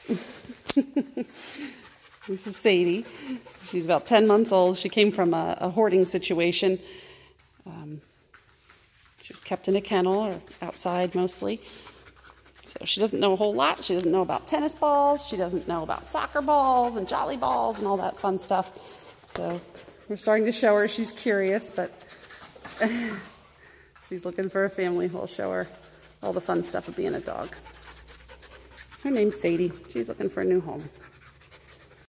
This is Sadie. She's about 10 months old. She came from a hoarding situation. She was kept in a kennel or outside mostly. So she doesn't know a whole lot. She doesn't know about tennis balls. She doesn't know about soccer balls and jolly balls and all that fun stuff. So we're starting to show her. She's curious, but she's looking for a family who'll show her all the fun stuff of being a dog. Her name's Sadie. She's looking for a new home.